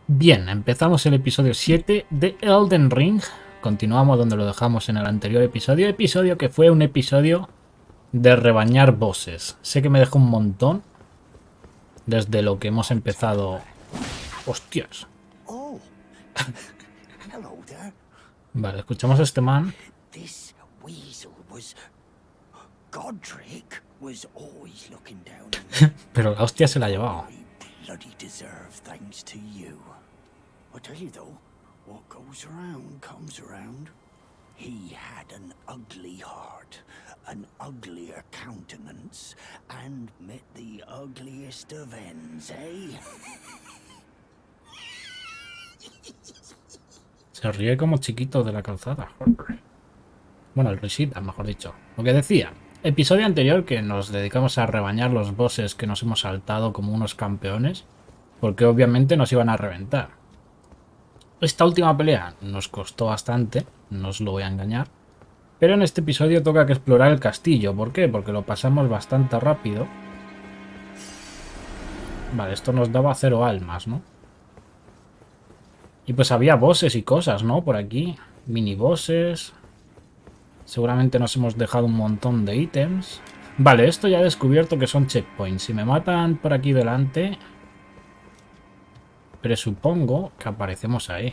Bien, empezamos el episodio 7 de Elden Ring. Continuamos donde lo dejamos en el anterior episodio. Episodio que fue un episodio de rebañar bosses. Sé que me dejó un montón desde lo que hemos empezado. ¡Hostias! Oh, hello there. Vale, escuchamos a este man. This weasel was... Godric was always looking down on me. Pero la hostia se la ha llevado. I bloody deserve thanks to you. I tell you though, what goes around comes around. He had an ugly heart, an uglier countenance, and met the ugliest of ends, eh? Se ríe como chiquito de la calzada. Bueno, el risita, mejor dicho. Lo que decía. Episodio anterior que nos dedicamos a rebañar los bosses que nos hemos saltado como unos campeones. Porque obviamente nos iban a reventar. Esta última pelea nos costó bastante. No os lo voy a engañar. Pero en este episodio toca que explorar el castillo. ¿Por qué? Porque lo pasamos bastante rápido. Vale, esto nos daba 0 almas, ¿no? Y pues había bosses y cosas, ¿no? Por aquí. Mini bosses. Seguramente nos hemos dejado un montón de ítems. Vale, esto ya he descubierto que son checkpoints. Si me matan por aquí delante, presupongo que aparecemos ahí.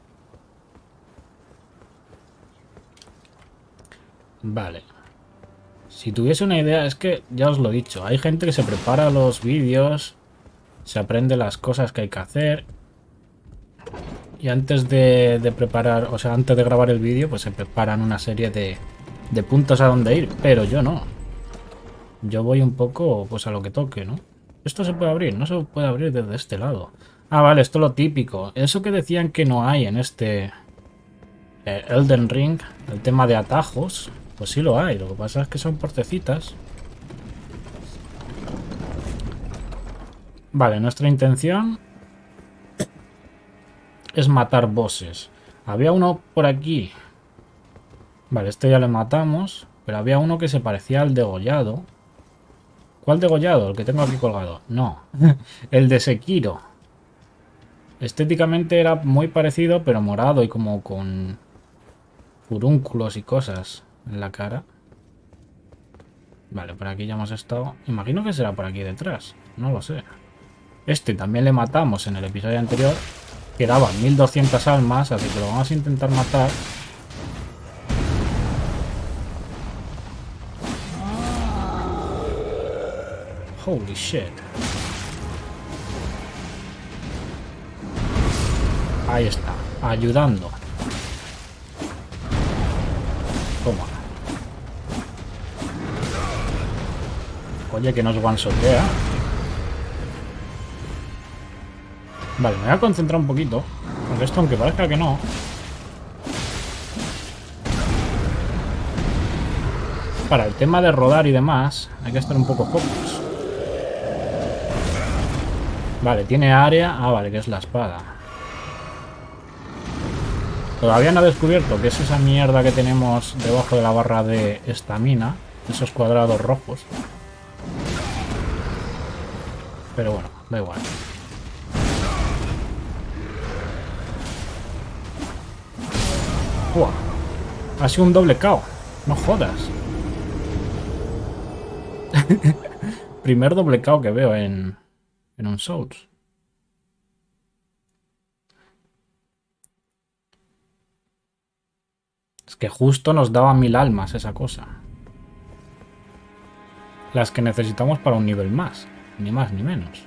Vale. Si tuviese una idea, es que ya os lo he dicho. Hay gente que se prepara los vídeos, se aprende las cosas que hay que hacer. Y antes de preparar, o sea, antes de grabar el vídeo, pues se preparan una serie de puntos a donde ir. Pero yo no. Yo voy un poco, pues a lo que toque, ¿no? Esto se puede abrir, no se puede abrir desde este lado. Ah, vale, esto es lo típico. Eso que decían que no hay en este Elden Ring, el tema de atajos, pues sí lo hay. Lo que pasa es que son portecitas. Vale, nuestra intención es matar bosses. Había uno por aquí. Vale, este ya lo matamos. Pero había uno que se parecía al degollado. ¿Cuál degollado? El que tengo aquí colgado. No. El de Sekiro. Estéticamente era muy parecido, pero morado y como con furúnculos y cosas en la cara. Vale, por aquí ya hemos estado. Imagino que será por aquí detrás. No lo sé. Este también le matamos en el episodio anterior. Que daba 1200 almas, así que lo vamos a intentar matar. Holy shit. Ahí está, ayudando. Toma. Oye, que nos one-shotea. Vale, me voy a concentrar un poquito. Porque esto, aunque parezca que no. Para el tema de rodar y demás, hay que estar un poco focus. Vale, tiene área. Ah, vale, que es la espada. Todavía no he descubierto qué es esa mierda que tenemos debajo de la barra de estamina. Esos cuadrados rojos. Pero bueno, da igual. ¡Uah! Ha sido un doble KO. No jodas. Primer doble KO que veo en un Souls. Es que justo nos daba 1000 almas esa cosa. Las que necesitamos para un nivel más. Ni más ni menos.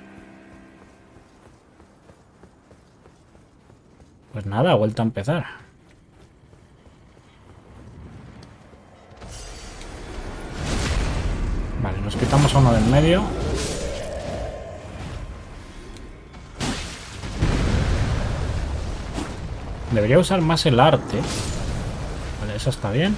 Pues nada, vuelta a empezar. Vale, nos quitamos a uno del medio. Debería usar más el arte. Vale, eso está bien.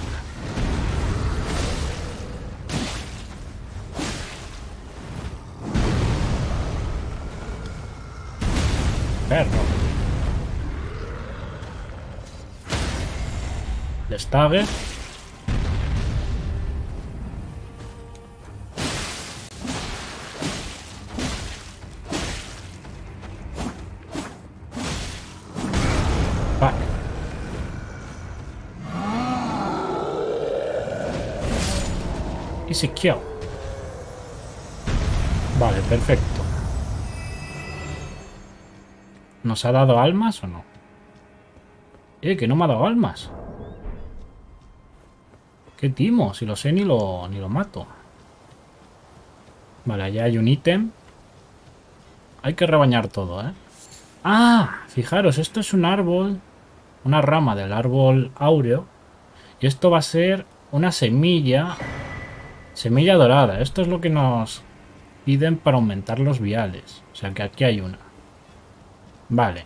Perro. Destagger. Easy kill. Vale, perfecto. ¿Nos ha dado almas o no? Que no me ha dado almas. Qué timo, si lo sé ni lo mato. Vale, allá hay un ítem. Hay que rebañar todo, ¿eh? ¡Ah! Fijaros, esto es un árbol. Una rama del árbol áureo. Y esto va a ser una semilla. Semilla dorada. Esto es lo que nos piden para aumentar los viales. O sea que aquí hay una. Vale.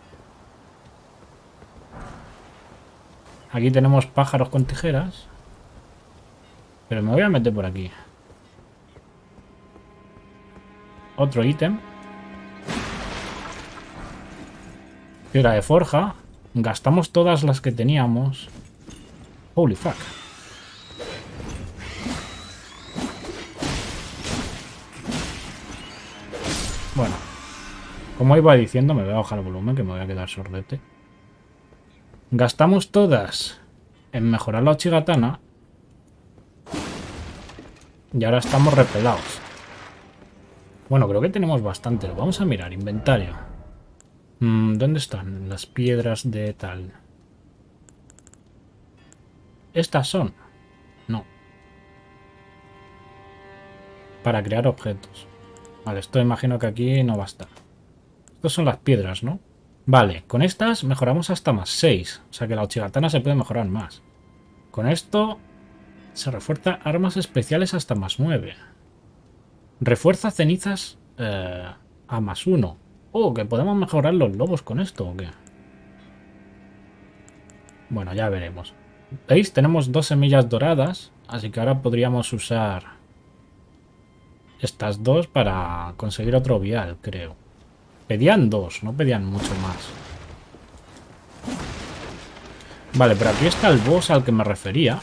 Aquí tenemos pájaros con tijeras. Pero me voy a meter por aquí. Otro ítem. Piedra de forja. Gastamos todas las que teníamos. Holy fuck. Bueno. Como iba diciendo, me voy a bajar el volumen que me voy a quedar sordete. Gastamos todas en mejorar la Ochigatana. Y ahora estamos repelados. Bueno, creo que tenemos bastante. Lo vamos a mirar. Inventario. ¿Dónde están las piedras de tal? ¿Estas son? No. Para crear objetos. Vale, esto imagino que aquí no va a estar. Estas son las piedras, ¿no? Vale, con estas mejoramos hasta más 6. O sea que la Ochigatana se puede mejorar más. Con esto se refuerza armas especiales hasta más 9. Refuerza cenizas a más 1. Oh, que podemos mejorar los lobos con esto, ¿o qué? Bueno, ya veremos. ¿Veis? Tenemos 2 semillas doradas. Así que ahora podríamos usar estas 2 para conseguir otro vial, creo. Pedían 2, no pedían mucho más. Vale, pero aquí está el boss al que me refería.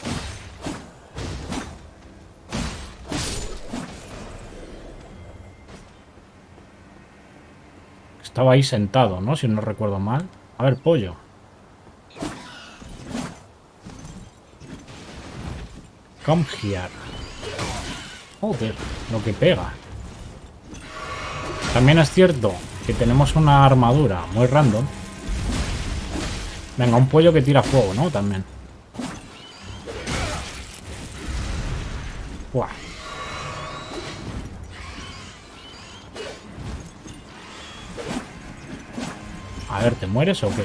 Estaba ahí sentado, ¿no? Si no recuerdo mal. A ver, pollo. Come here. Joder, lo que pega. También es cierto que tenemos una armadura muy random. Venga, un pollo que tira fuego, ¿no? También. Buah. A ver, ¿te mueres o qué?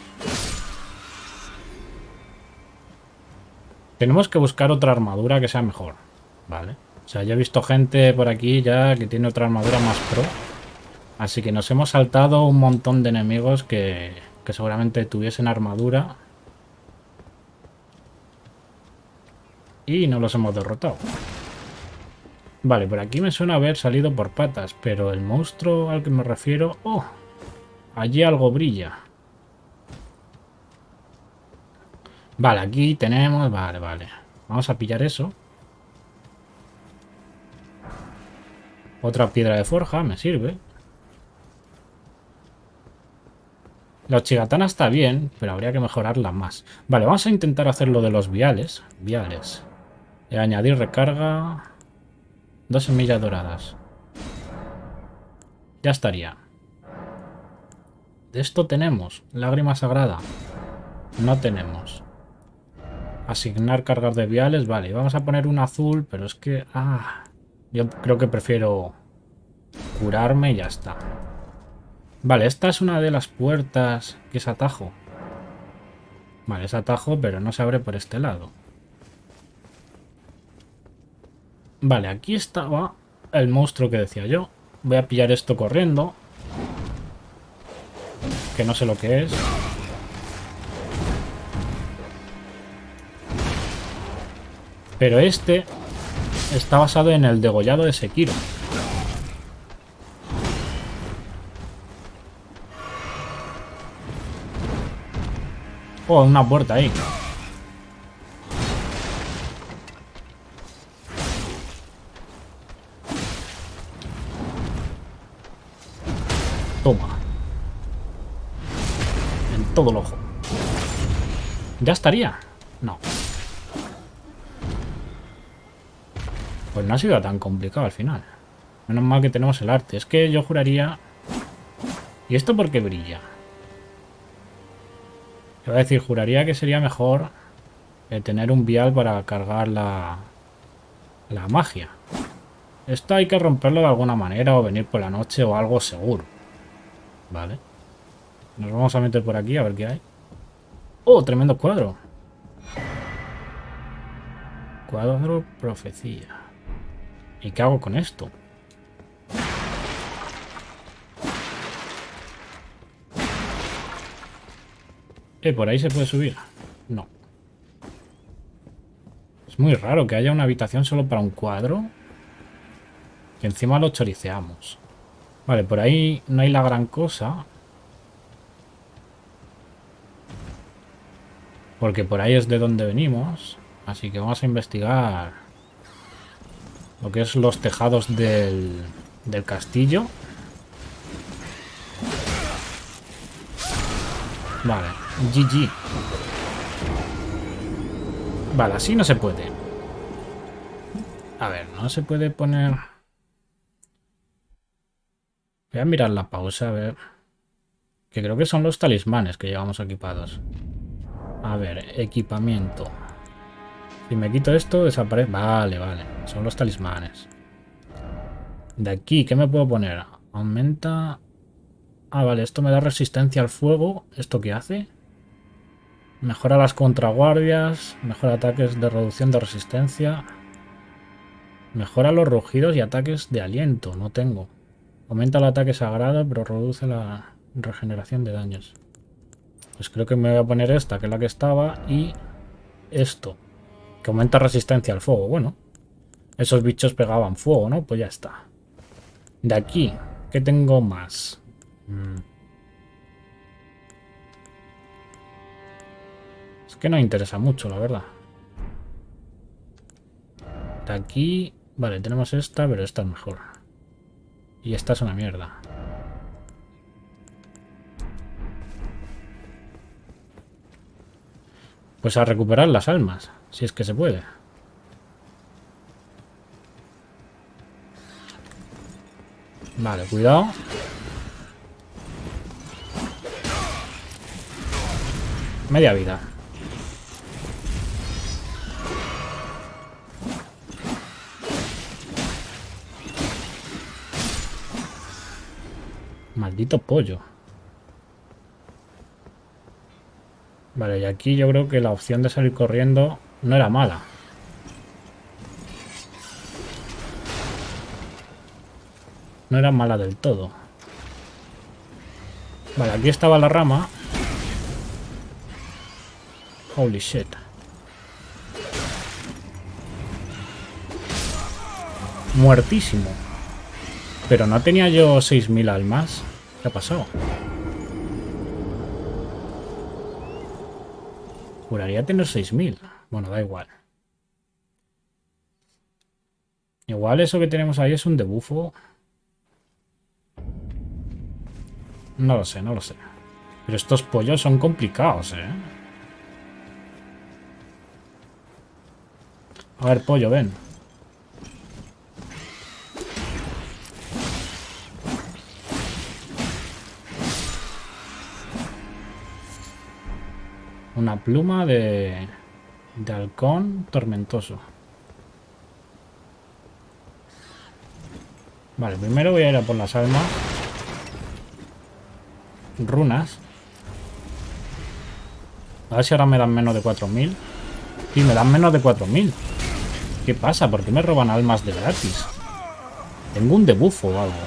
Tenemos que buscar otra armadura que sea mejor. Vale. O sea, yo he visto gente por aquí ya que tiene otra armadura más pro. Así que nos hemos saltado un montón de enemigos que seguramente tuviesen armadura. Y no los hemos derrotado. Vale, por aquí me suena haber salido por patas. Pero el monstruo al que me refiero... ¡Oh! Allí algo brilla. Vale, aquí tenemos... Vale, vale. Vamos a pillar eso. Otra piedra de forja, me sirve. La Ochigatana está bien, pero habría que mejorarla más. Vale, vamos a intentar hacer lo de los viales. Viales. Añadir recarga. 2 semillas doradas. Ya estaría. De esto tenemos. Lágrima sagrada. No tenemos. Asignar cargas de viales. Vale, vamos a poner un azul, pero es que... yo creo que prefiero curarme y ya está. Vale, esta es una de las puertas que es atajo. Vale, es atajo, pero no se abre por este lado. Vale, aquí estaba el monstruo que decía yo. Voy a pillar esto corriendo. Que no sé lo que es. Pero este está basado en el degollado de Sekiro. Oh, una puerta ahí. Toma. En todo el ojo. ¿Ya estaría? No. Pues no ha sido tan complicado al final. Menos mal que tenemos el arte. Es que yo juraría... ¿Y esto por qué brilla? Te voy a decir, juraría que sería mejor tener un vial para cargar la magia. Esto hay que romperlo de alguna manera o venir por la noche o algo seguro. Vale. Nos vamos a meter por aquí a ver qué hay. ¡Oh, tremendo cuadro! Cuadro profecía. ¿Y qué hago con esto? ¿Por ahí se puede subir? No. Es muy raro que haya una habitación solo para un cuadro. Que encima lo choriceamos. Vale, por ahí no hay la gran cosa. Porque por ahí es de donde venimos. Así que vamos a investigar lo que es los tejados del castillo. Vale, GG. Vale, así no se puede. A ver, no se puede poner... Voy a mirar la pausa, a ver. Que creo que son los talismanes que llevamos equipados. A ver, equipamiento. Si me quito esto, desaparece. Vale, vale. Son los talismanes. De aquí, ¿qué me puedo poner? Aumenta... Ah, vale, esto me da resistencia al fuego. ¿Esto qué hace? Mejora las contraguardias. Mejora ataques de reducción de resistencia. Mejora los rugidos y ataques de aliento. No tengo. Aumenta el ataque sagrado, pero reduce la regeneración de daños. Pues creo que me voy a poner esta, que es la que estaba. Y esto, que aumenta resistencia al fuego. Bueno, esos bichos pegaban fuego, ¿no? Pues ya está. De aquí, ¿qué tengo más? Es que no me interesa mucho, la verdad. De aquí... Vale, tenemos esta, pero esta es mejor. Y esta es una mierda. Pues a recuperar las almas, si es que se puede. Vale, cuidado. Media vida. Maldito pollo. Vale, y aquí yo creo que la opción de salir corriendo no era mala. No era mala del todo. Vale, aquí estaba la rama. Holy shit. Muertísimo. Pero no tenía yo 6000 almas. ¿Qué ha pasado? Juraría tener 6000. Bueno, da igual. Igual eso que tenemos ahí es un debufo. No lo sé, no lo sé. Pero estos pollos son complicados, ¿eh? A ver, pollo, ven. Una pluma de halcón tormentoso. Vale, primero voy a ir a por las almas. Runas. A ver si ahora me dan menos de 4000. Y me dan menos de 4000. ¿Qué pasa? ¿Por qué me roban almas de gratis? Tengo un debufo o algo.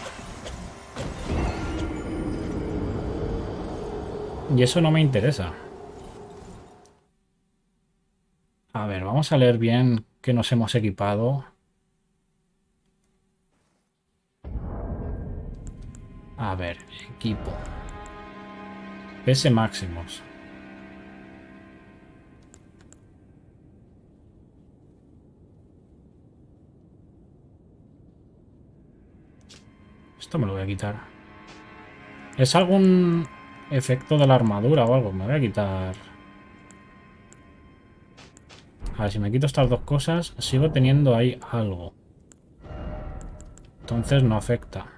Y eso no me interesa. A ver, vamos a leer bien qué nos hemos equipado. A ver, equipo. PS máximos. Esto me lo voy a quitar. ¿Es algún efecto de la armadura o algo? Me voy a quitar... A ver, si me quito estas dos cosas, sigo teniendo ahí algo. Entonces no afecta.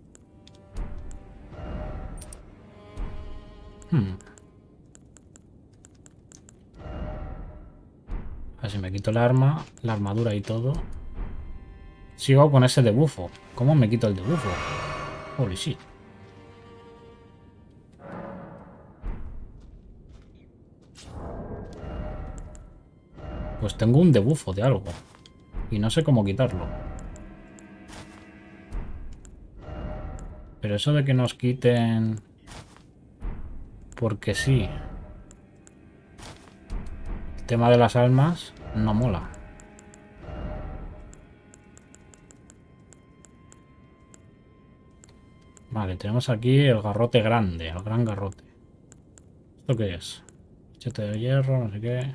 A ver si me quito el arma, la armadura y todo. Sigo con ese debufo. ¿Cómo me quito el debufo? Holy shit. Pues tengo un debufo de algo. Y no sé cómo quitarlo. Pero eso de que nos quiten... Porque sí. El tema de las almas no mola. Vale, tenemos aquí el garrote grande, el gran garrote. ¿Esto qué es? Chete de hierro, no sé qué.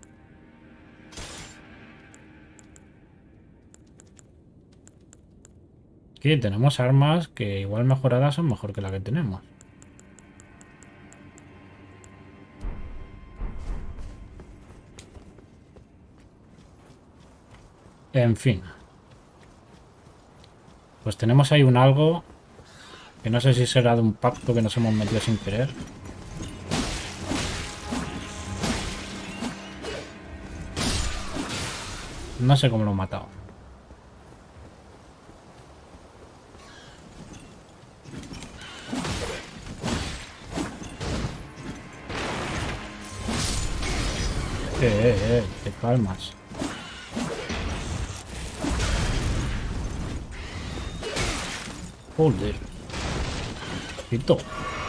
Aquí tenemos armas que igual mejoradas son mejor que la que tenemos. En fin. Pues tenemos ahí un algo que no sé si será de un pacto que nos hemos metido sin querer. No sé cómo lo he matado. Te calmas. Joder. Quito.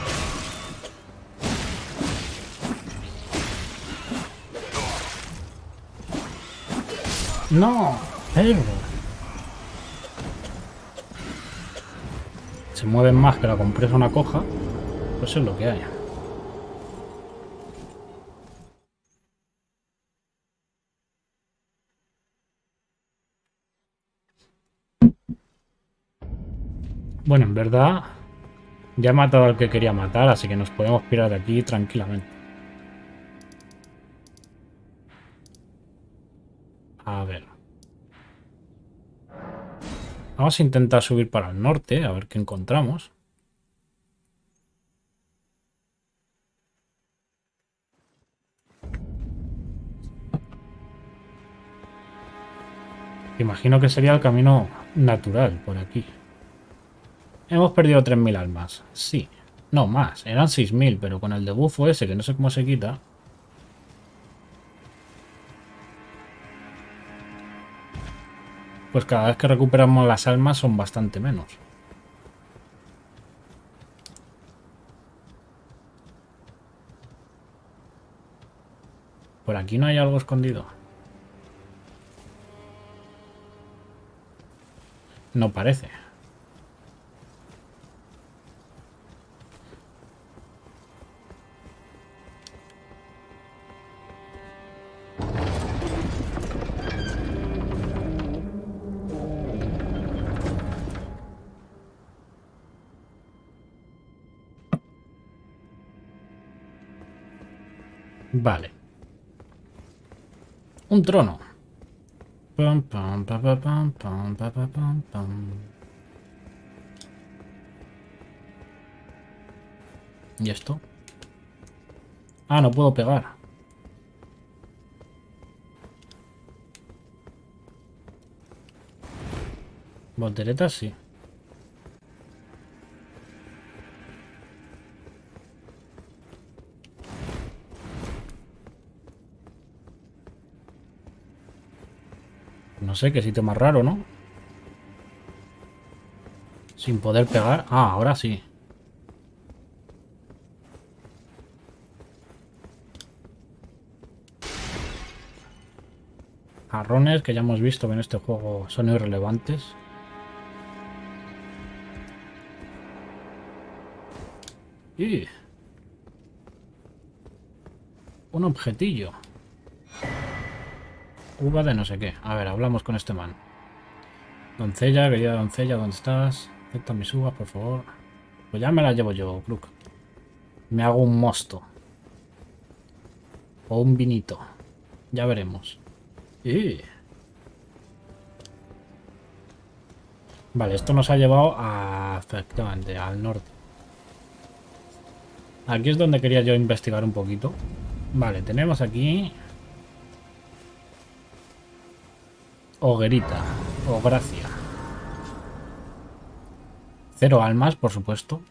No, perro. Se mueven más que la compresa una coja. Pues es lo que hay. Bueno, en verdad ya he matado al que quería matar, así que nos podemos pirar de aquí tranquilamente. A ver. Vamos a intentar subir para el norte, a ver qué encontramos. Imagino que sería el camino natural por aquí. Hemos perdido 3000 almas. Sí. No, más. Eran 6000, pero con el debuffo ese, que no sé cómo se quita. Pues cada vez que recuperamos las almas son bastante menos. Por aquí no hay algo escondido. No parece. Vale. Un trono. Pam, pam, pam, pam, pam, pam, pam, pam, pam. ¿Y esto? Ah, no puedo pegar. Volteretas sí. No sé, qué sitio más raro, ¿no? Sin poder pegar. Ah, ahora sí. Jarrones que ya hemos visto que en este juego son irrelevantes. Y un objetillo. Uva de no sé qué. A ver, hablamos con este man. Doncella, querida doncella, ¿dónde estás? Acepta mis uvas, por favor. Pues ya me las llevo yo, Crook. Me hago un mosto. O un vinito. Ya veremos. Vale, esto nos ha llevado a, efectivamente, al norte. Aquí es donde quería yo investigar un poquito. Vale, tenemos aquí... Hoguerita. O gracia. 0 almas, por supuesto.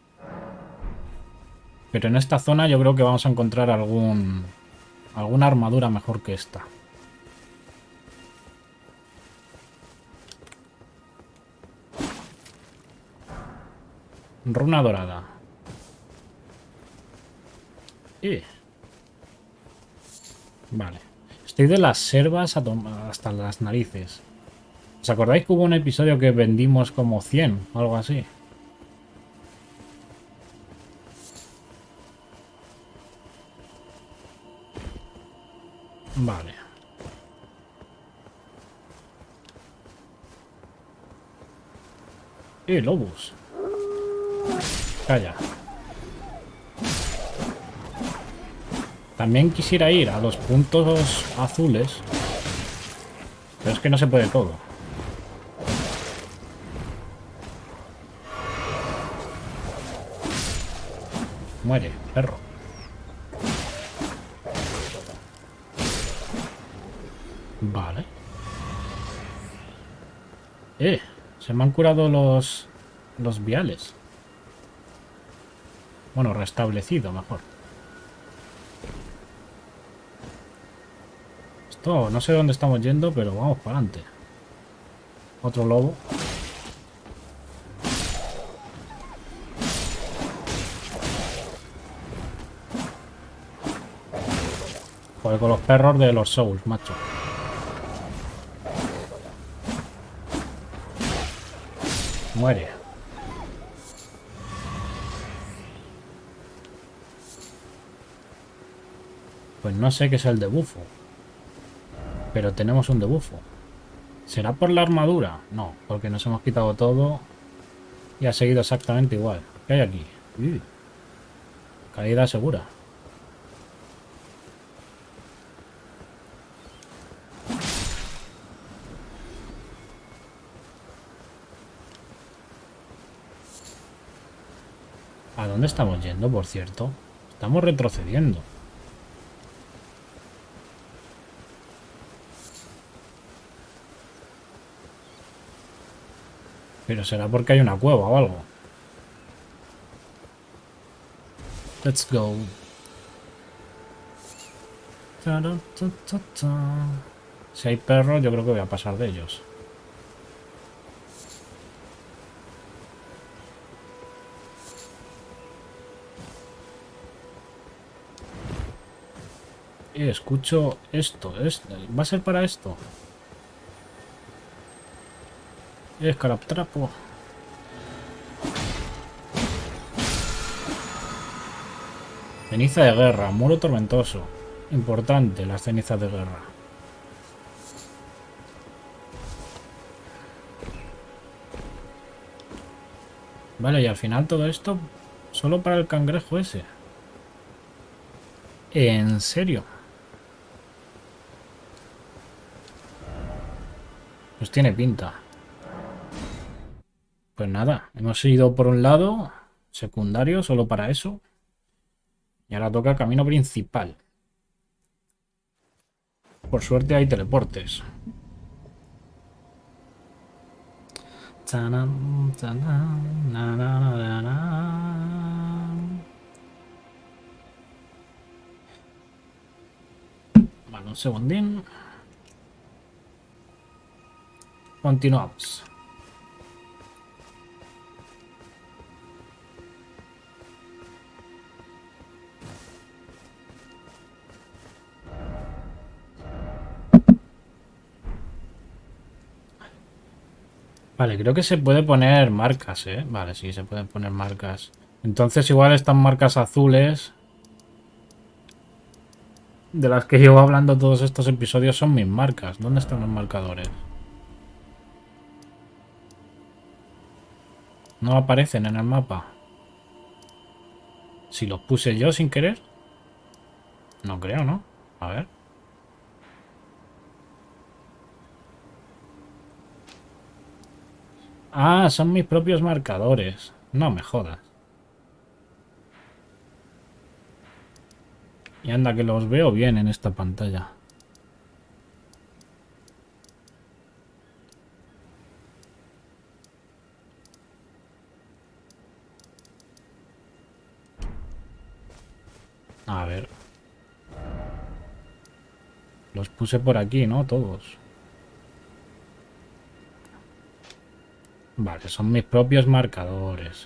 Pero en esta zona yo creo que vamos a encontrar alguna armadura mejor que esta. Runa dorada. Vale. Estoy de las servas hasta las narices. ¿Os acordáis que hubo un episodio que vendimos como 100 o algo así? Vale. Lobos. Calla. También quisiera ir a los puntos azules. Pero es que no se puede todo. Muere, perro. Vale. Se me han curado los viales. Bueno, restablecido, mejor. Esto, no sé dónde estamos yendo, pero vamos para adelante. Otro lobo. Joder, con los perros de los Souls, macho. Muere. Pues no sé qué es el debufo. Pero tenemos un debufo. ¿Será por la armadura? No, porque nos hemos quitado todo y ha seguido exactamente igual. ¿Qué hay aquí? Caída segura. ¿A dónde estamos yendo, por cierto? Estamos retrocediendo. Pero será porque hay una cueva o algo. Let's go. Si hay perros, yo creo que voy a pasar de ellos. Escucho esto. ¿Va a ser para esto? Escaraptrapo. Ceniza de guerra, muro tormentoso. Importante, las cenizas de guerra. Vale, y al final todo esto solo para el cangrejo ese. ¿En serio? Pues tiene pinta. Pues nada, hemos ido por un lado, secundario, solo para eso. Y ahora toca camino principal. Por suerte hay teleportes. Vale, un segundín. Continuamos. Vale, creo que se puede poner marcas, ¿eh? Vale, sí, se pueden poner marcas. Entonces igual estas marcas azules de las que llevo hablando todos estos episodios son mis marcas. ¿Dónde están los marcadores? No aparecen en el mapa. Si los puse yo sin querer. No creo, ¿no? A ver. Ah, son mis propios marcadores. No me jodas. Y anda que los veo bien en esta pantalla. A ver. Los puse por aquí, ¿no? Todos. Vale, son mis propios marcadores.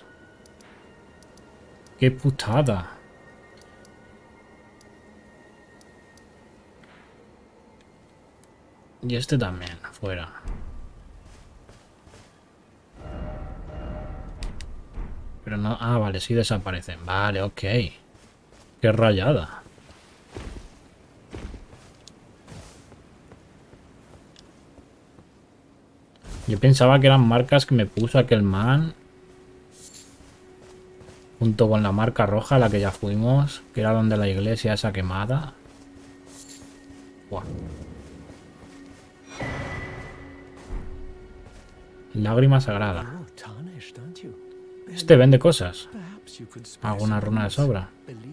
¡Qué putada! Y este también, fuera. Pero no... Ah, vale, sí desaparecen. Vale, ok. ¡Qué rayada! Yo pensaba que eran marcas que me puso aquel man. Junto con la marca roja a la que ya fuimos. Que era donde la iglesia esa quemada. Buah. Lágrima sagrada. Este vende cosas. ¿Alguna runa de sobra?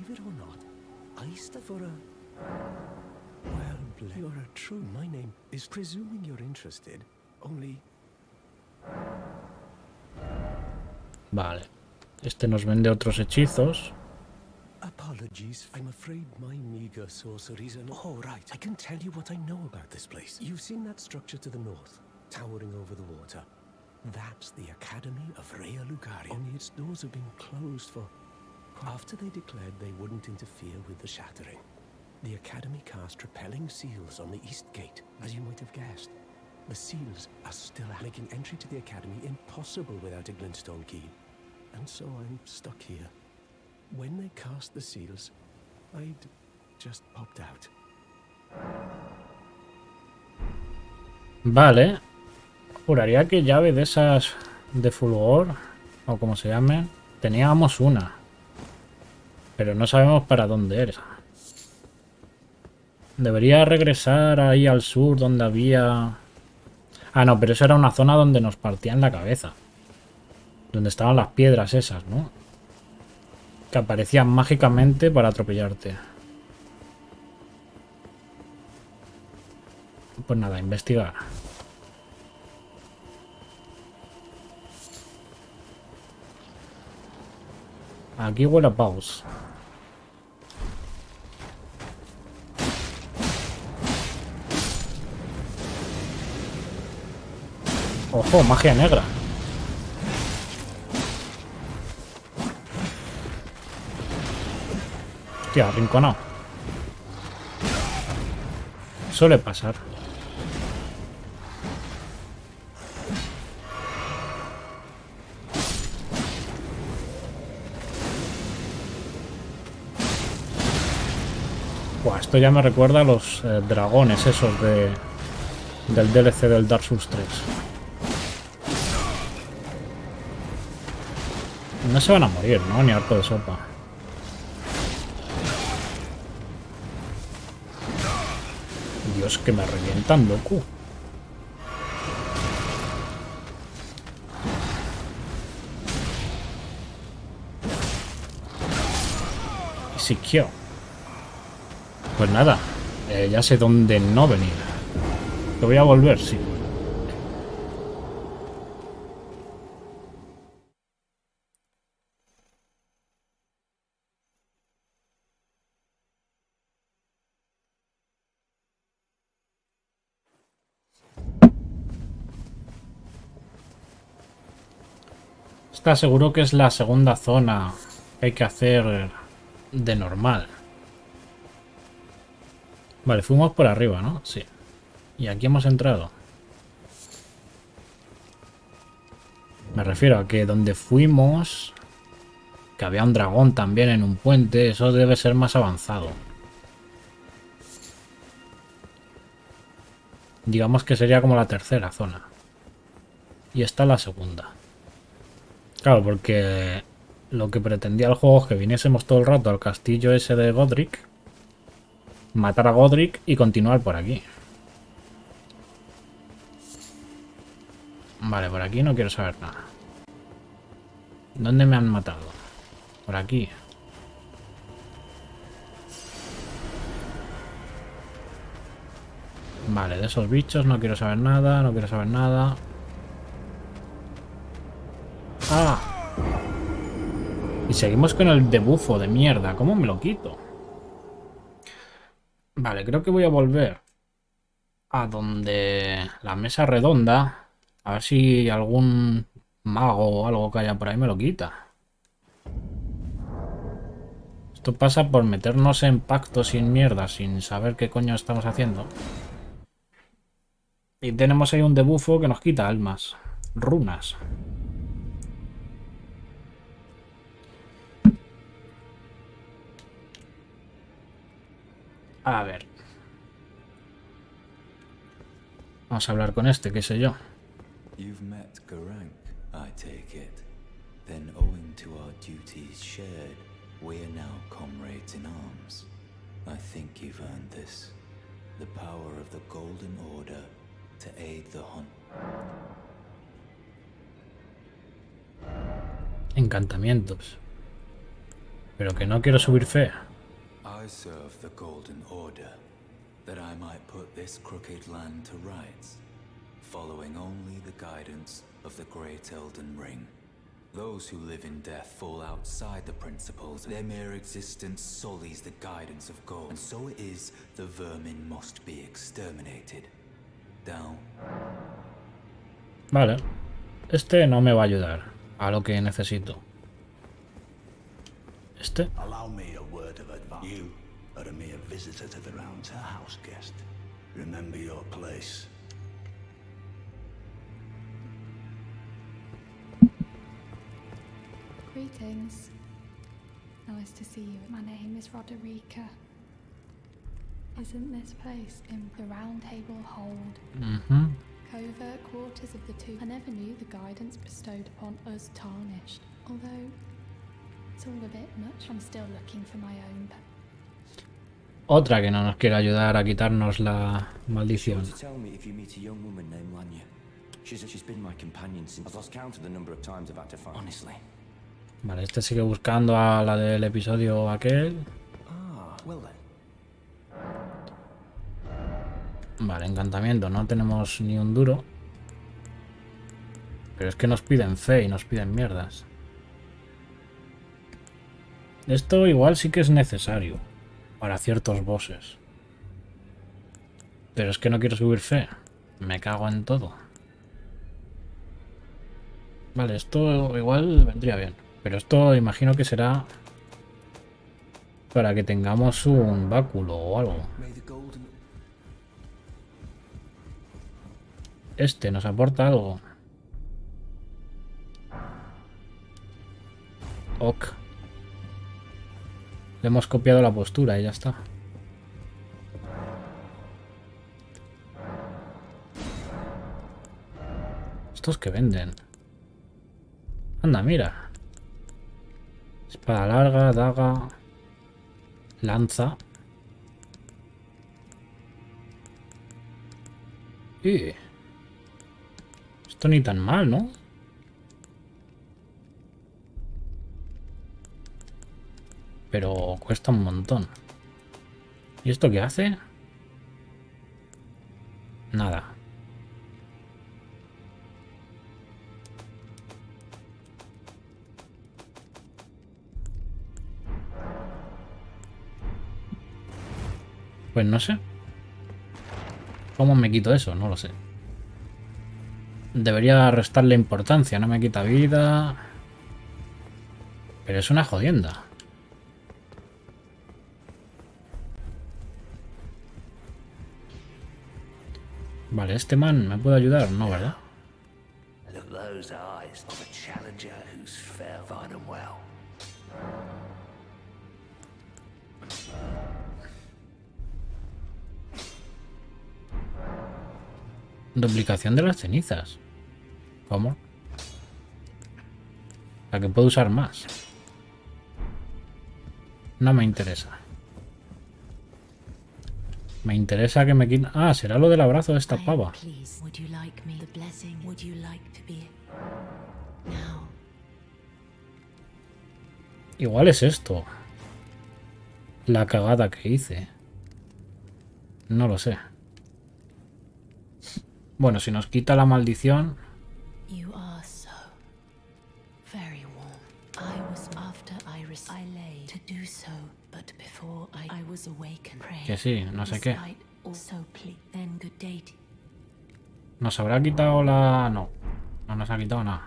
Vale. Este nos vende otros hechizos. Apologies, I'm afraid my meager sorceries are not... Oh, right. I can tell you what I know about this place. You've seen that structure to the north, towering over the water. That's the Academy of Rhea Lucaria. Only its doors have been closed for... After they declared they wouldn't interfere with the shattering, the Academy cast repelling seals on the east gate, as you might have guessed. The seals are still making entry to the Academy impossible without a glintstone key. And so I'm stuck here. When they cast the seals, I'd just popped out. Vale. Juraría que llave de esas de fulgor, o como se llamen, teníamos una. Pero no sabemos para dónde era. Debería regresar ahí al sur donde había... Ah, no, pero eso era una zona donde nos partían la cabeza. Donde estaban las piedras esas, ¿no? Que aparecían mágicamente para atropellarte. Pues nada, investigar. Aquí huele a paus. Ojo, magia negra. Hostia, arrinconado. Suele pasar. Buah, esto ya me recuerda a los dragones esos del DLC del Dark Souls 3. No se van a morir, ¿no? Ni arco de sopa. Dios, que me revientan, loco. Y siquiera. Pues nada, ya sé dónde no venir. ¿Te voy a volver? Sí. Está seguro que es la segunda zona que hay que hacer de normal. Vale, fuimos por arriba, ¿no? Sí. Y aquí hemos entrado. Me refiero a que donde fuimos... Que había un dragón también en un puente. Eso debe ser más avanzado. Digamos que sería como la tercera zona. Y esta la segunda. Claro, porque... Lo que pretendía el juego es que viniésemos todo el rato al castillo ese de Godric. Matar a Godric y continuar por aquí. Vale, por aquí no quiero saber nada. ¿Dónde me han matado? Por aquí. Vale, de esos bichos no quiero saber nada, no quiero saber nada. ¡Ah! Y seguimos con el debufo de mierda. ¿Cómo me lo quito? Vale, creo que voy a volver a donde la mesa redonda. A ver si algún mago o algo que haya por ahí me lo quita. Esto pasa por meternos en pactos sin mierda, sin saber qué coño estamos haciendo. Y tenemos ahí un debufo que nos quita almas. Runas. A ver. Vamos a hablar con este, qué sé yo. You've met Garank, I take it. Then, owing to our duties shared, we are now comrades in arms. I think you've earned this. The power of the Golden Order to aid the hunt. Encantamientos. Pero que no quiero subir fe. I serve the Golden Order, that I might put this crooked land to rights, following only the guidance of the Great Elden Ring. Those who live in death fall outside the principles. Their mere existence sullies the guidance of God. And so it is the vermin must be exterminated. Down. Vale. Este no me va a ayudar a lo que necesito. Este. Allow me a word of advice. You are a mere visitor to the Round House, guest. Remember your place. Greetings. Nice to see you. My name is Roderica. Isn't this place in the Round Table Hold? Covert quarters of the two. I never knew the guidance bestowed upon us tarnished. Although it's all a bit much. I'm still looking for my own. Otra que no nos quiere ayudar a quitarnos la maldición. Tell me if you meet a young woman named Lanya. She's been my companion since I've lost count of the number of times I've had to find. Honestly. Vale, este sigue buscando a la del episodio aquel. Ah, well then. Vale, encantamiento. No tenemos ni un duro. Pero es que nos piden fe y nos piden mierdas. Esto igual sí que es necesario para ciertos bosses. Pero es que no quiero subir fe. Me cago en todo. Vale, esto igual vendría bien. Pero esto imagino que será para que tengamos un báculo o algo. Este nos aporta algo. Ok. Le hemos copiado la postura y ya está. Estos que venden. Anda, mira. Espada larga, daga, lanza. Esto ni tan mal, ¿no? Pero cuesta un montón. ¿Y esto qué hace? Nada. Pues no sé. ¿Cómo me quito eso? No lo sé. Debería restarle importancia. No me quita vida. Pero es una jodienda. Vale, este man me puede ayudar, ¿no, verdad? Look those eyes of a challenger who's fair, fine and well. Duplicación de las cenizas. ¿Cómo? La que puedo usar más. No me interesa. Me interesa que me quiten... Ah, será lo del abrazo de esta pava. Igual es esto. La cagada que hice. No lo sé. Bueno, si nos quita la maldición... Que sí, no sé qué. ¿Nos habrá quitado la...? No. No nos ha quitado nada.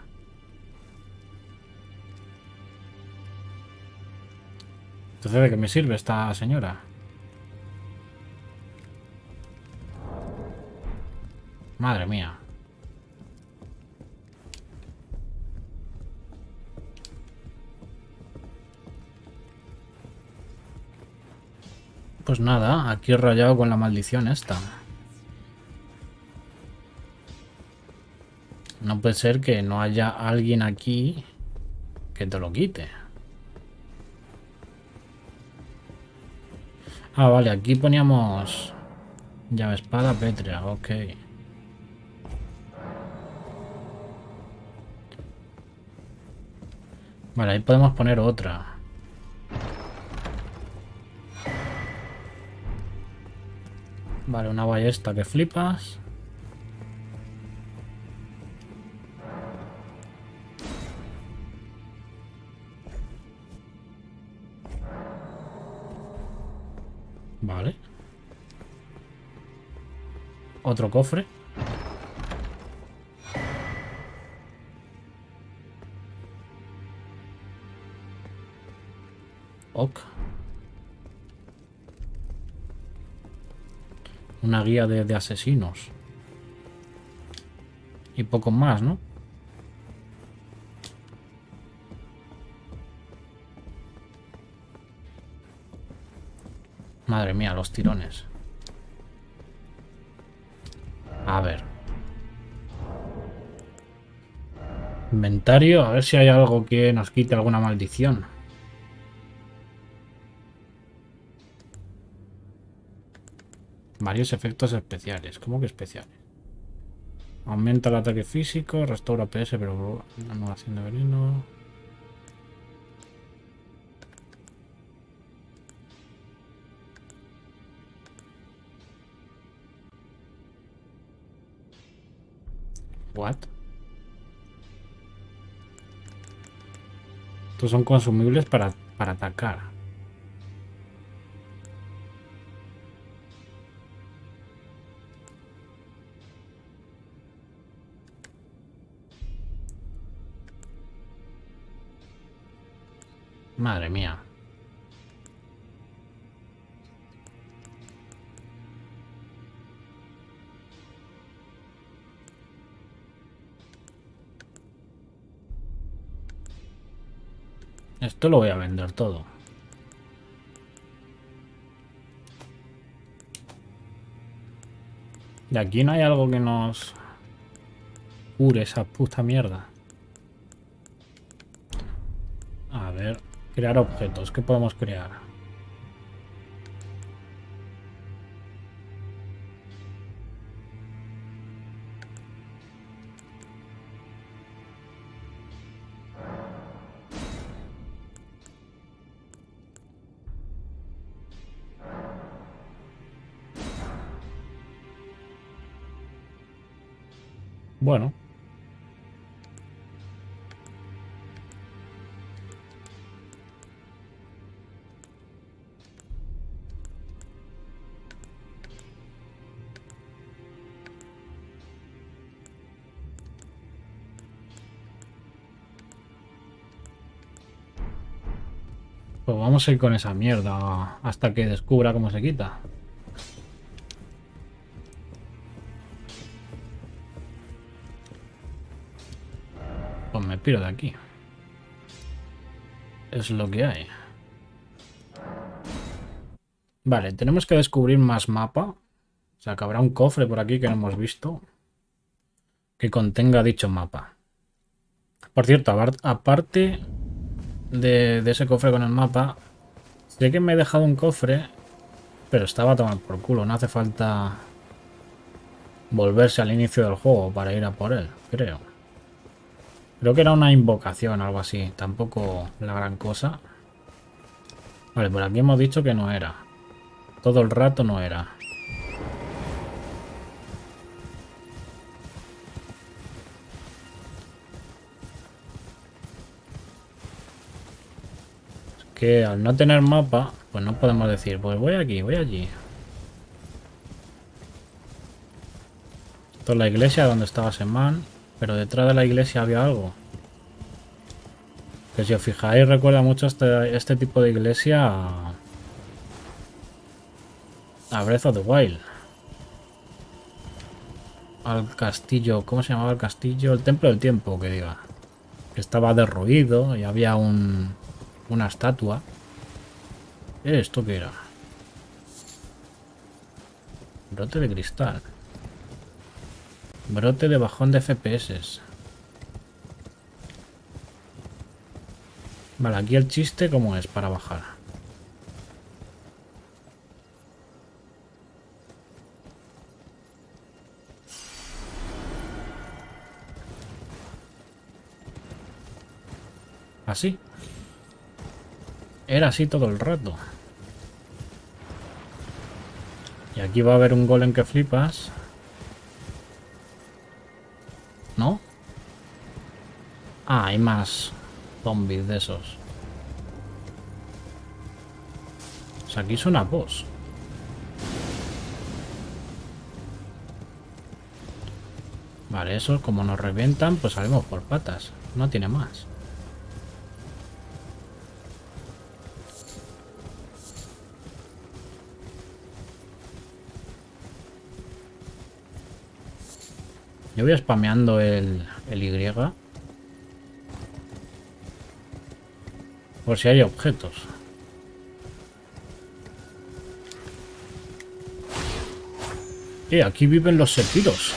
Entonces, ¿de qué me sirve esta señora? Madre mía. Pues nada, aquí he rayado con la maldición esta. No puede ser que no haya alguien aquí que te lo quite. Ah, vale, aquí poníamos llave espada pétrea, ok. Vale, ahí podemos poner otra. Vale, una ballesta que flipas. Vale. Otro cofre. Ok. Una guía de asesinos. Y poco más, ¿no? Madre mía, los tirones. A ver. Inventario, a ver si hay algo que nos quite alguna maldición. Varios efectos especiales. ¿Cómo que especiales? Aumenta el ataque físico, restaura PS, pero anulación de veneno. What? Estos son consumibles para atacar. Madre mía. Esto lo voy a vender todo. De aquí no hay algo que nos cure esa puta mierda. A ver, crear objetos. ¿Qué podemos crear? Bueno. Pues vamos a ir con esa mierda hasta que descubra cómo se quita. Pues me piro de aquí. Es lo que hay. Vale, tenemos que descubrir más mapa. O sea, que habrá un cofre por aquí que no hemos visto que contenga dicho mapa. Por cierto, aparte de ese cofre con el mapa, sé que me he dejado un cofre, pero estaba a tomar por culo. No hace falta volverse al inicio del juego para ir a por él, creo. Creo que era una invocación, algo así. Tampoco la gran cosa. Vale, por aquí hemos dicho que no era. Todo el rato no era. Es que al no tener mapa, pues no podemos decir, pues voy aquí, voy allí. Esto es la iglesia donde estaba Seman, pero detrás de la iglesia había algo. Que si os fijáis, recuerda mucho este tipo de iglesia a Breath of the Wild. Al castillo, ¿cómo se llamaba el castillo? El Templo del Tiempo, que diga. Que estaba derruido y había una estatua. ¿Esto qué era? Brote de cristal. Brote de bajón de FPS. Vale, aquí el chiste, ¿cómo es para bajar? ¿Así? Era así todo el rato. Y aquí va a haber un golem que flipas. ¿No? Ah, hay más zombies de esos. O sea, aquí es una boss. Vale, esos como nos revientan, pues salimos por patas. No tiene más. Yo voy spameando el Y. Por si hay objetos. Aquí viven los sepiros.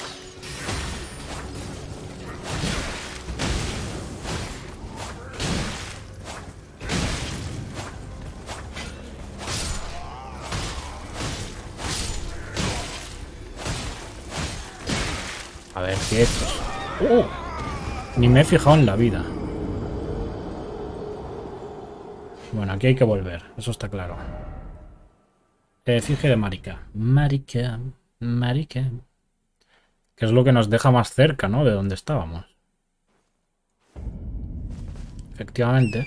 A ver, quietos. Ni me he fijado en la vida. Bueno, aquí hay que volver, eso está claro. Efigie de marica. Marica. Marica. Que es lo que nos deja más cerca, ¿no? De donde estábamos. Efectivamente.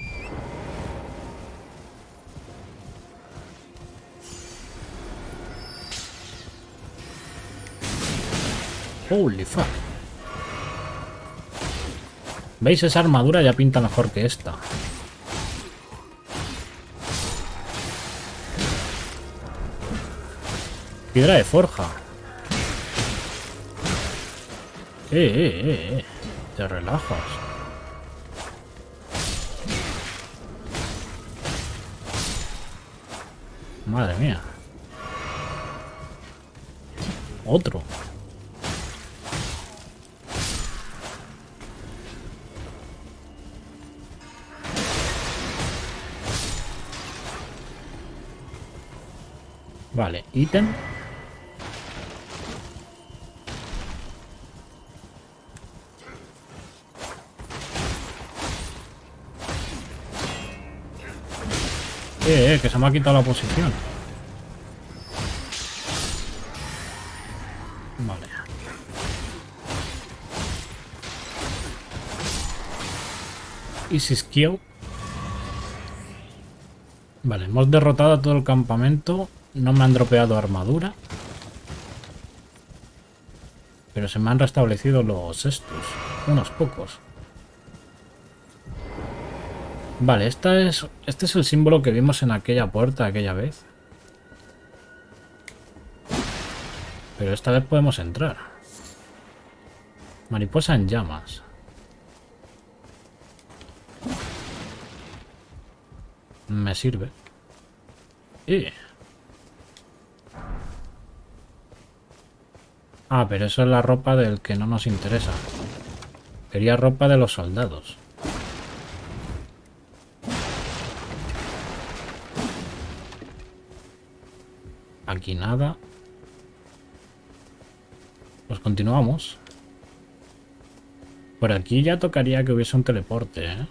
Holy fuck. ¿Veis? Esa armadura ya pinta mejor que esta. Piedra de forja. Te relajas. Madre mía. Otro. Vale, ítem. Que se me ha quitado la posición. Vale. Easy skill. Vale, hemos derrotado a todo el campamento. No me han dropeado armadura. Pero se me han restablecido los estos. Unos pocos. Vale, este es el símbolo que vimos en aquella puerta aquella vez. Pero esta vez podemos entrar. Mariposa en llamas. Me sirve. Ah, pero eso es la ropa del que no nos interesa. Quería ropa de los soldados. Aquí nada. Pues continuamos. Por aquí ya tocaría que hubiese un teleporte, ¿eh?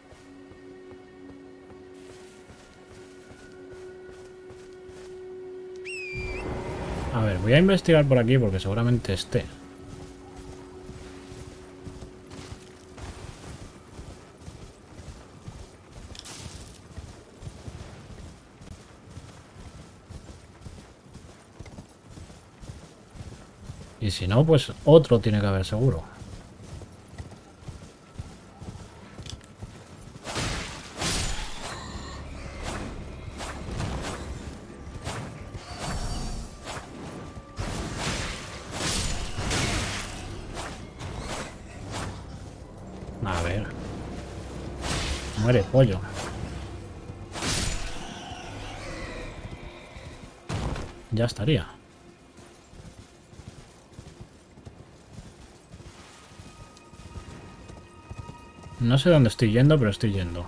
A ver, voy a investigar por aquí porque seguramente esté. Y si no, pues otro tiene que haber seguro. A ver. Muere, pollo. Ya estaría. No sé dónde estoy yendo, pero estoy yendo.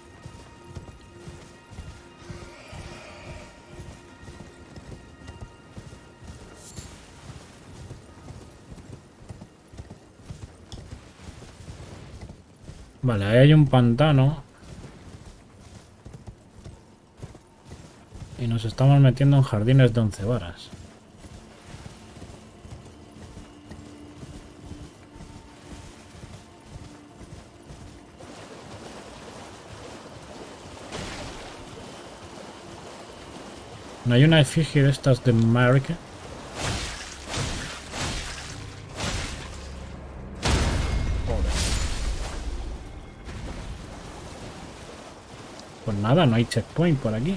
Vale, ahí hay un pantano. Y nos estamos metiendo en jardines de 11 varas. ¿No hay una efigie de estas de América? Pues nada, no hay checkpoint por aquí.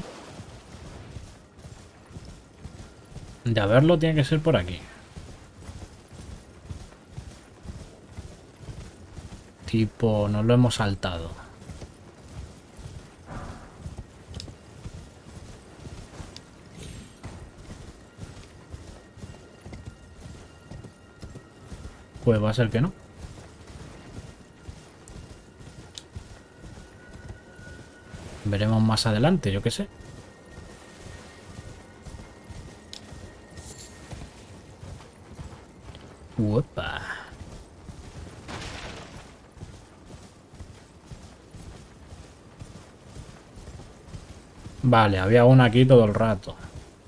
De haberlo tiene que ser por aquí. Tipo, nos lo hemos saltado. Pues va a ser que no. Veremos más adelante, yo qué sé. Uepa. Vale, había una aquí todo el rato.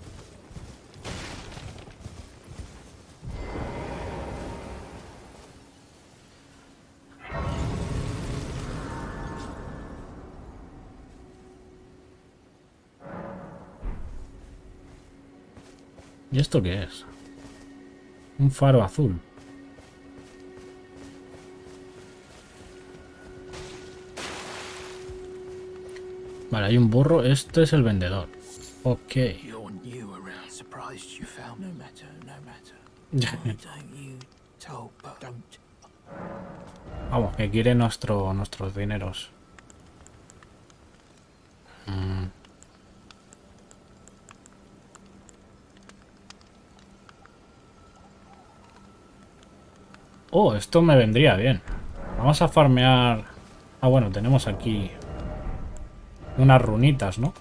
¿Y esto qué es? Un faro azul. Vale, hay un burro. Este es el vendedor. Ok. You're new around. Surprised you found no matter. Why don't you tell, but don't. Vamos, que quiere nuestros dineros. Oh, esto me vendría bien. Vamos a farmear. Ah, bueno, tenemos aquí unas runitas, ¿no?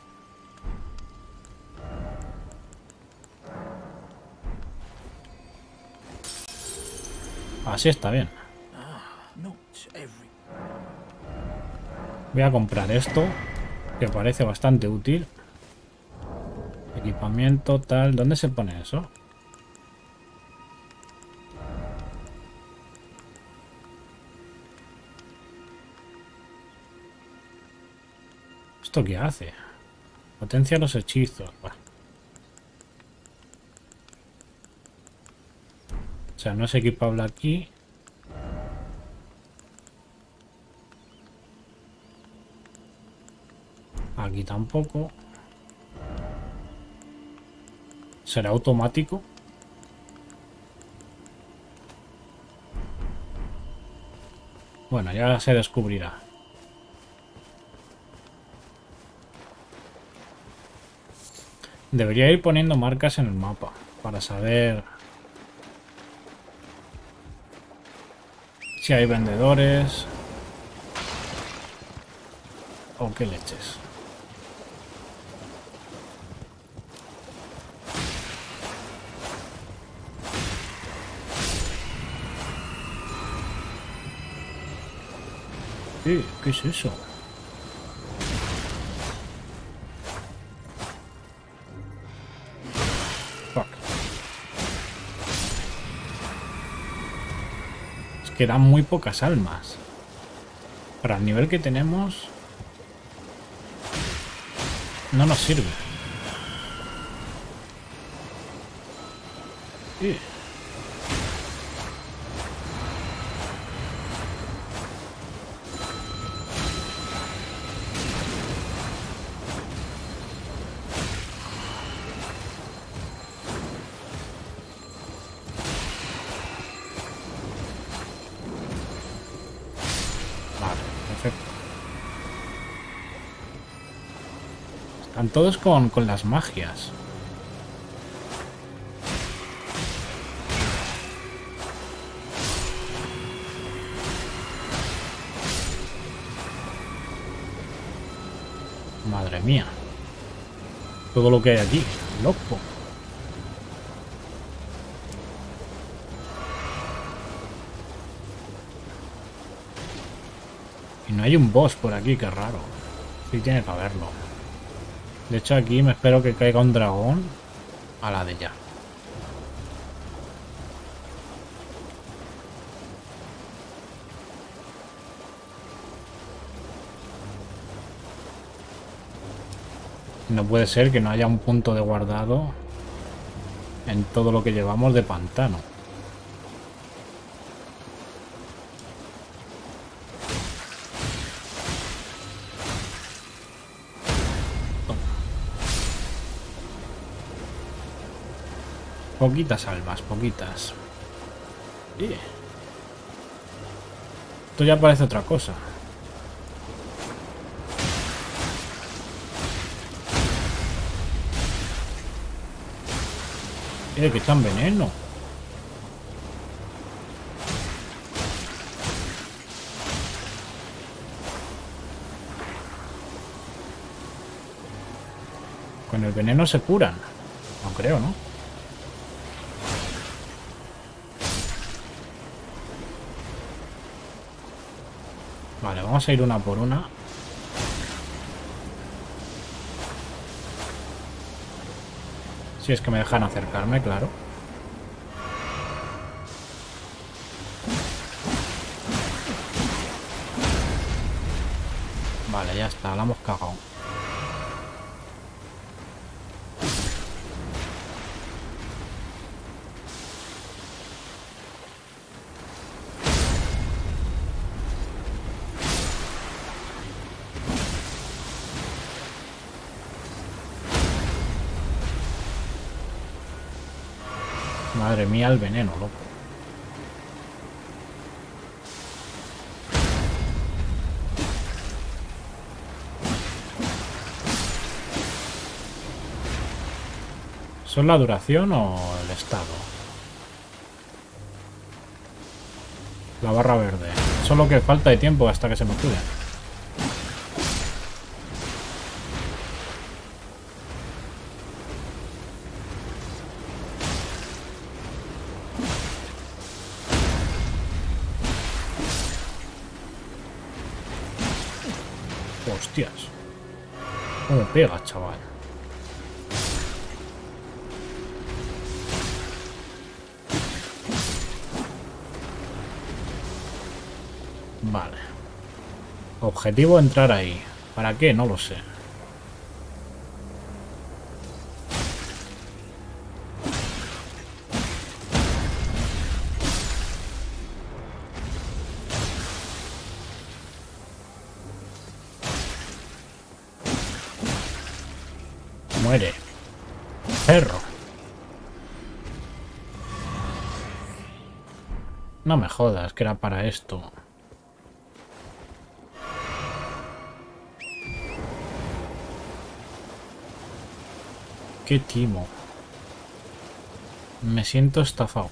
Así está bien. Not every. Voy a comprar esto, que parece bastante útil. Equipamiento, tal. ¿Dónde se pone eso? ¿Esto qué hace? Potencia los hechizos. Bueno. O sea, no es equipable aquí. Aquí tampoco. ¿Será automático? Bueno, ya se descubrirá. Debería ir poniendo marcas en el mapa para saber si hay vendedores o qué leches. ¿Qué es eso? Fuck. Es que dan muy pocas almas. Para el nivel que tenemos... no nos sirve. Vale, perfecto. Están todos con las magias. Madre mía. Todo lo que hay aquí. Loco. Y no hay un boss por aquí, qué raro. Sí tiene que haberlo. De hecho aquí me espero que caiga un dragón a la de ya. No puede ser que no haya un punto de guardado en todo lo que llevamos de pantano. Poquitas almas, poquitas. Esto ya parece otra cosa. Que echan veneno. Con el veneno se curan. No creo, ¿no? Vale, vamos a ir una por una. Si es que me dejan acercarme, claro. Vale, ya está, la hemos cagado. Madre mía, el veneno, loco. ¿Son la duración o el estado? La barra verde. Solo que falta de tiempo hasta que se me cure. Hostias. ¿Cómo pega, chaval? Vale. Objetivo entrar ahí. ¿Para qué? No lo sé. Muere. Perro. No me jodas, que era para esto. Qué timo. Me siento estafado.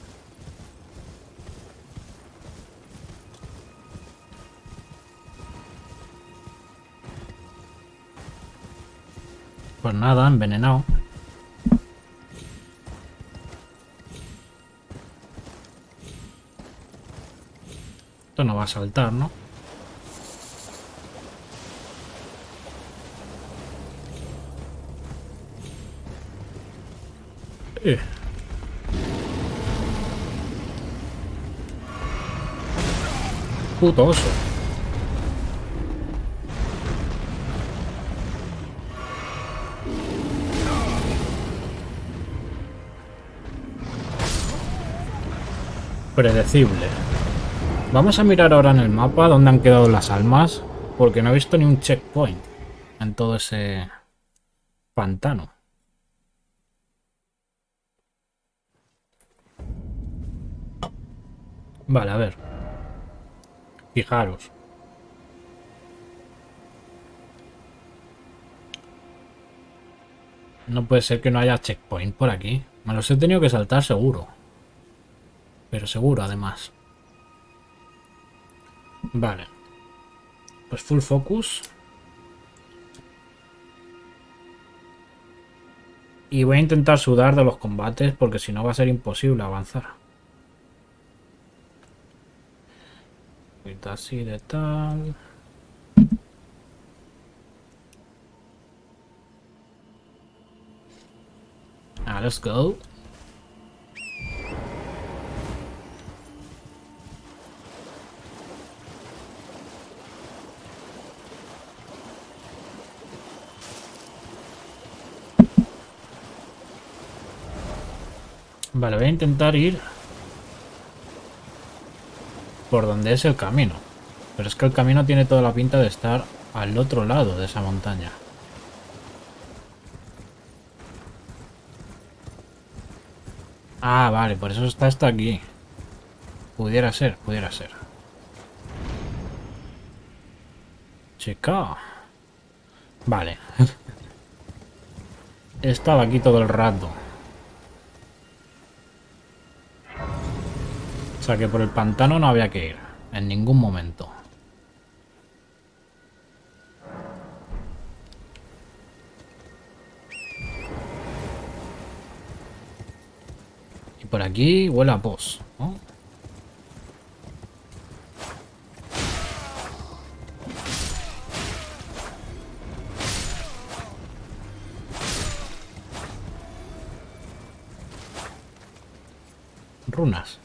Pues nada, envenenado. Esto no va a saltar, ¿no? Puto oso. Predecible. Vamos a mirar ahora en el mapa dónde han quedado las almas, porque no he visto ni un checkpoint en todo ese pantano. Vale, a ver. Fijaros. No puede ser que no haya checkpoint por aquí. Me los he tenido que saltar seguro. Pero seguro, además. Vale. Pues full focus. Y voy a intentar sudar de los combates porque si no va a ser imposible avanzar. Así de tal. Let's go. Vale, voy a intentar ir por donde es el camino. Pero es que el camino tiene toda la pinta de estar al otro lado de esa montaña. Ah, vale, por eso está hasta aquí. Pudiera ser, pudiera ser. Chica. Vale. Estaba aquí todo el rato. O sea que por el pantano no había que ir. En ningún momento. Y por aquí huele a boss, ¿no? Runas.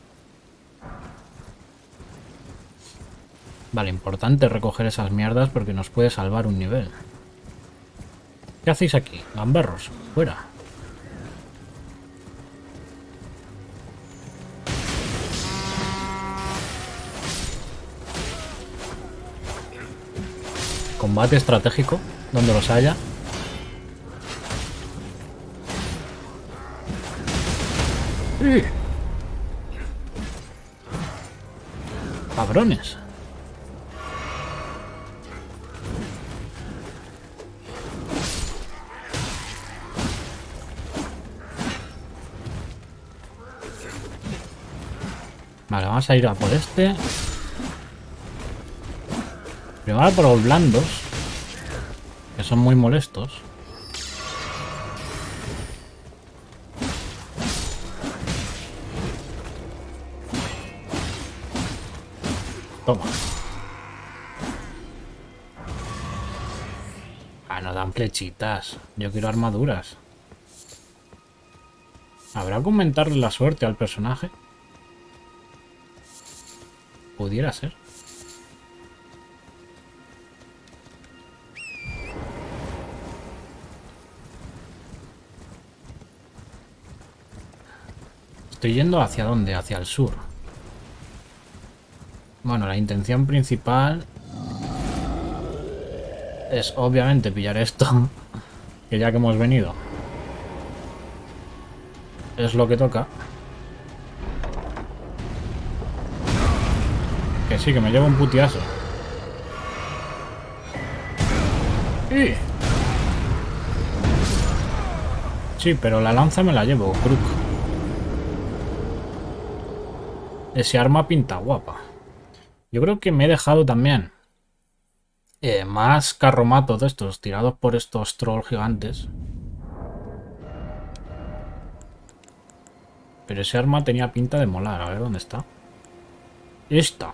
Vale, importante recoger esas mierdas porque nos puede salvar un nivel. ¿Qué hacéis aquí? Gamberros, fuera. Combate estratégico, donde los haya. Cabrones. Vale, vamos a ir a por este. Primero por los blandos, que son muy molestos. Toma. Ah, no dan flechitas. Yo quiero armaduras. ¿Habrá que aumentarle la suerte al personaje? Pudiera ser. Estoy yendo hacia dónde, hacia el sur. Bueno, la intención principal es obviamente pillar esto, que ya que hemos venido es lo que toca. Que sí, que me llevo un putiazo. Sí, pero la lanza me la llevo, Crook. Ese arma pinta guapa. Yo creo que me he dejado también más carromatos de estos tirados por estos trolls gigantes. Pero ese arma tenía pinta de molar. A ver dónde está. Esta.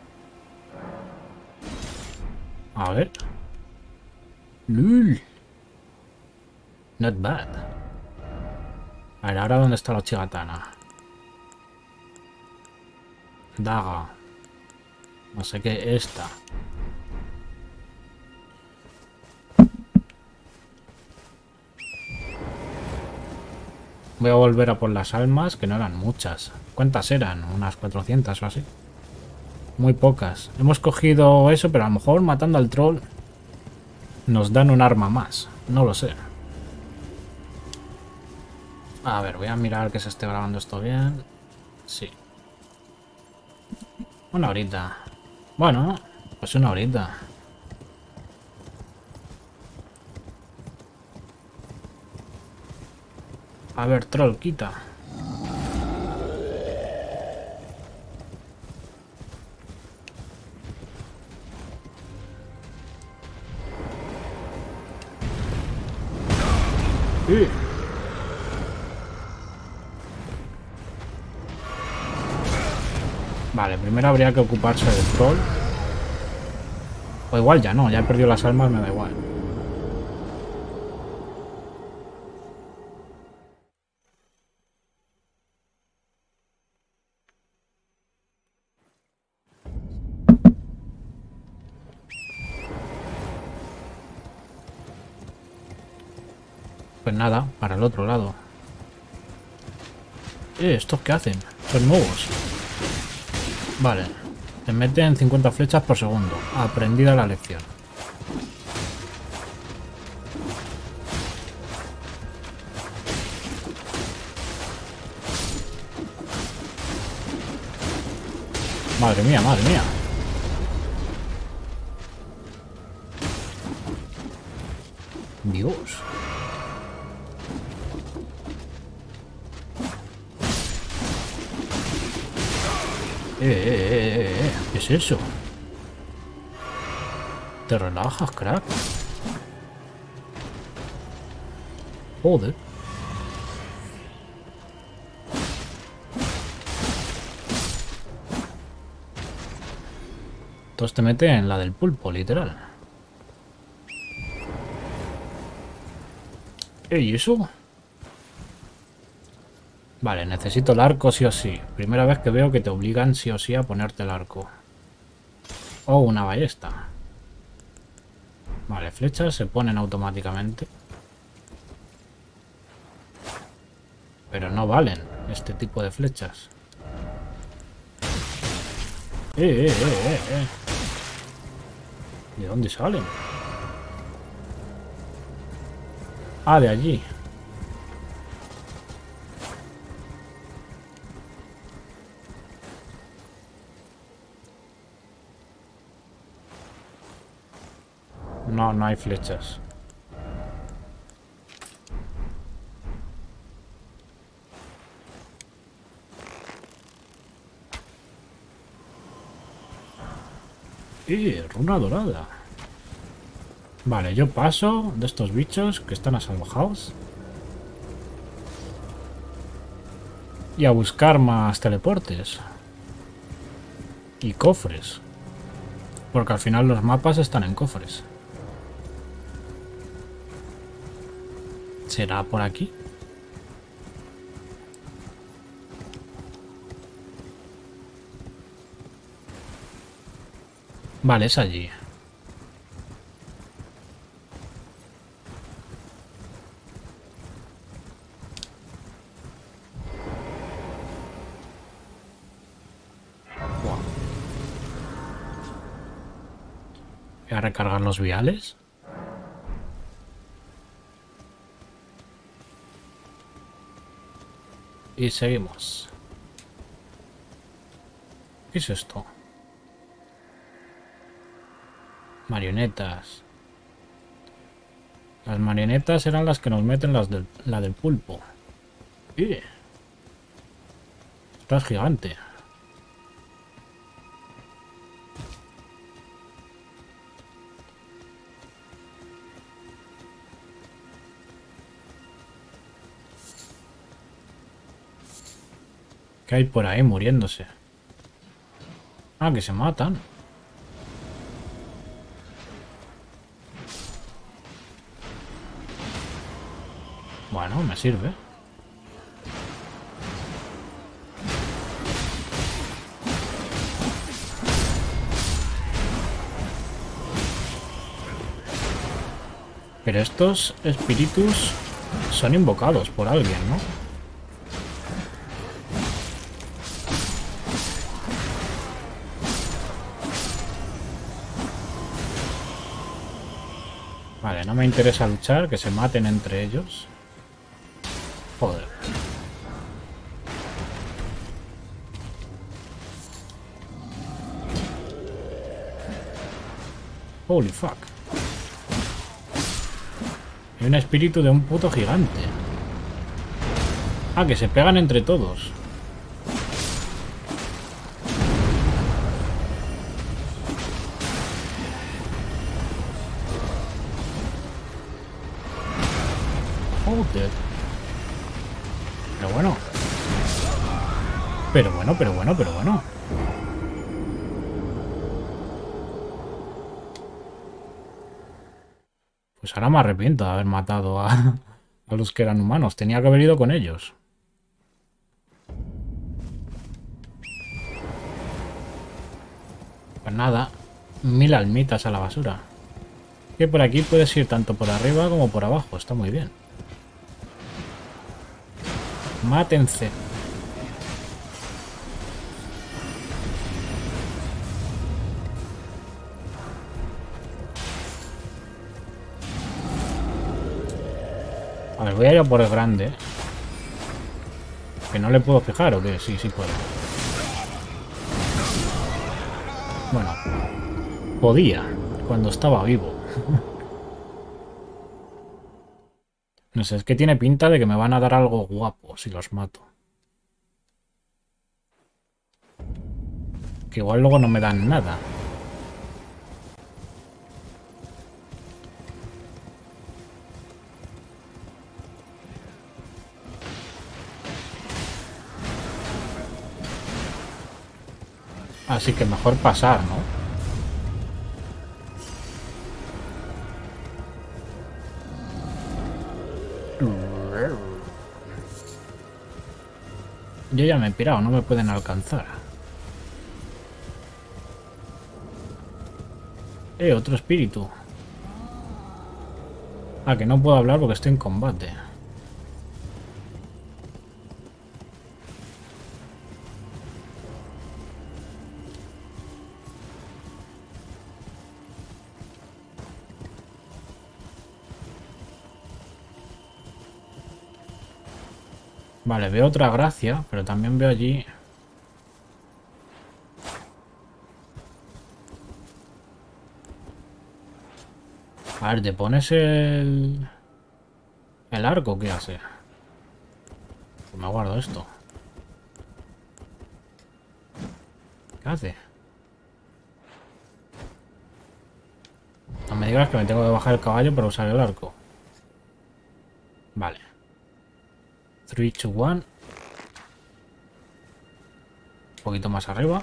A ver. Lul. Not bad. A ver, ahora dónde está la chigatana. Daga. No sé qué, esta. Voy a volver a por las almas, que no eran muchas. ¿Cuántas eran? Unas 400 o así. Muy pocas. Hemos cogido eso, pero a lo mejor matando al troll nos dan un arma más. No lo sé. A ver, voy a mirar que se esté grabando esto bien. Sí. Una horita. Bueno, pues una horita. A ver, troll, quita. Vale, primero habría que ocuparse del troll. O igual ya no, ya he perdido las almas, me da igual. Pues nada, para el otro lado. ¿Estos qué hacen? Son nuevos. Vale. Te meten 50 flechas por segundo. Aprendida la lección. Madre mía, madre mía. Dios. ¿Qué es eso? Te relajas, crack. Joder. Entonces te mete en la del pulpo, literal. ¿Y eso? Vale, necesito el arco sí o sí. Primera vez que veo que te obligan sí o sí a ponerte el arco. O una ballesta. Vale, flechas se ponen automáticamente. Pero no valen este tipo de flechas. ¿De dónde salen? Ah, de allí. No, no hay flechas. Runa dorada. Vale, yo paso de estos bichos que están asalvajados. Y a buscar más teleportes. Y cofres. Porque al final los mapas están en cofres. ¿Será por aquí? Vale, es allí. Wow. Voy a recargar los viales. Y seguimos. ¿Qué es esto? Marionetas. Las marionetas eran las que nos meten la del pulpo. Esta es gigante. ¿Qué hay por ahí muriéndose? Ah, que se matan. Bueno, me sirve. Pero estos espíritus son invocados por alguien, ¿no? Vale, no me interesa luchar, que se maten entre ellos. Joder. Holy fuck. Hay un espíritu de un puto gigante. Ah, que se pegan entre todos. Joder. Pero bueno. Pero bueno. Pues ahora me arrepiento de haber matado a los que eran humanos. Tenía que haber ido con ellos. Pues nada. 1000 almitas a la basura. Que por aquí puedes ir tanto por arriba como por abajo. Está muy bien. Mátense. A ver, voy a ir a por el grande. ¿Que no le puedo fijar o qué? Sí, sí puedo. Bueno. Podía. Cuando estaba vivo. No sé, es que tiene pinta de que me van a dar algo guapo si los mato. Que igual luego no me dan nada. Así que mejor pasar, ¿no? Yo ya me he pirado, no me pueden alcanzar. Otro espíritu. Ah, que no puedo hablar porque estoy en combate. Vale, veo otra gracia, pero también veo allí... A ver, ¿te pones el arco? ¿Qué hace? Pues me guardo esto. ¿Qué hace? No me digas que me tengo que bajar el caballo para usar el arco. Vale. 3, 2, 1. Un poquito más arriba.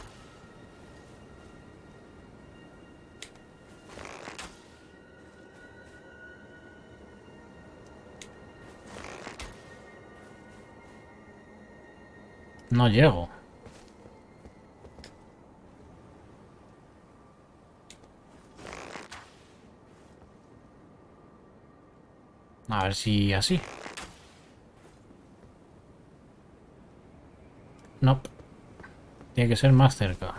No llego. A ver si así. No. Tiene que ser más cerca.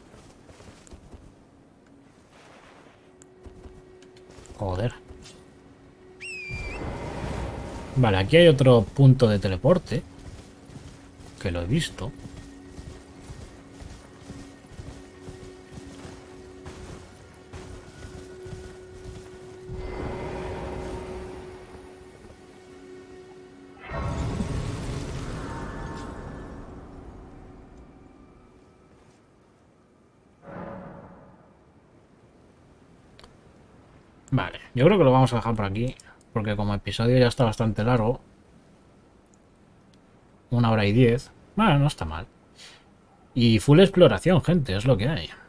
Joder. Vale, aquí hay otro punto de teleporte. Que lo he visto. Vale, yo creo que lo vamos a dejar por aquí. Porque como episodio ya está bastante largo. 1 hora y 10. Bueno, no está mal. Y full exploración, gente, es lo que hay.